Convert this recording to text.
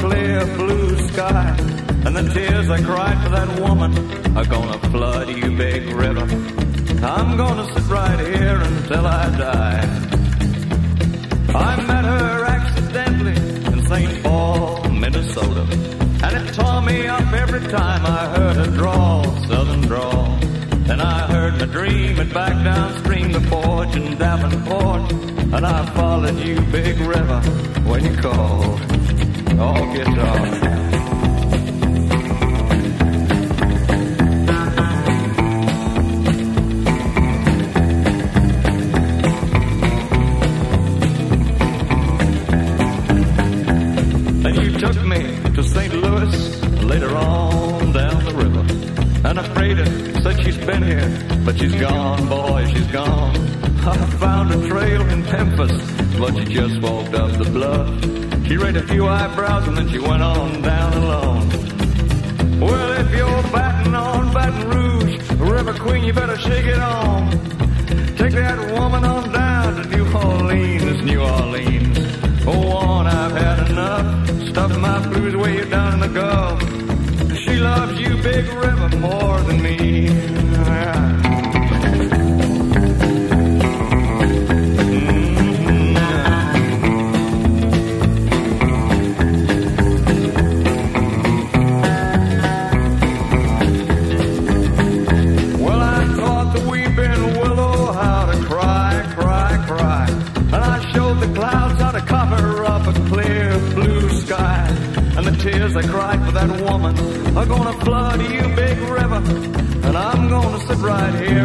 clear blue sky. And the tears I cried for that woman are gonna flood you, big river. I'm gonna sit right here until I die. I met her accidentally in St. Paul, Minnesota, and it tore me up every time I heard her drawl, southern drawl. Then I heard my dream and back downstream the forge in Davenport, and I followed you, big river, when you called. Oh, guitar. Took me to St. Louis, later on down the river. And a freighter said she's been here, but she's gone, boy, she's gone. I found a trail in Memphis, but she just walked up the bluff. She raised a few eyebrows and then she went on down alone. Well, if you're batting on Baton Rouge, River Queen, you better shake it on. Take that woman on down to New Orleans, New Orleans. Oh, on, I've had enough. Stuff my blues way down in the Gulf. She loves you, big river, more than me. Well, I taught the weeping willow how to cry, cry, cry. And I showed the clouds how to cover up a clear blue sky. And the tears I cried for that woman are gonna flood you, big river. And I'm gonna sit right here